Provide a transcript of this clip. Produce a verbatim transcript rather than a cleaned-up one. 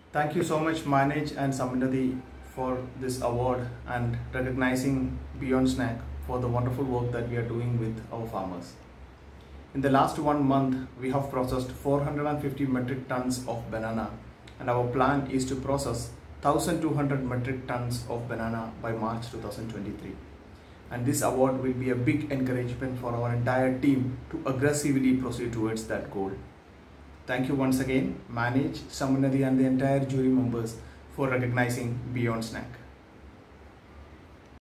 Thank you so much Manage and Samunnati for this award and recognizing Beyond Snack for the wonderful work that we are doing with our farmers. In the last one month, we have processed four hundred fifty metric tons of banana, and our plan is to process one thousand two hundred metric tons of banana by March two thousand twenty-three. And this award will be a big encouragement for our entire team to aggressively proceed towards that goal. Thank you once again, Manage, Samunnati and the entire jury members for recognizing Beyond Snack.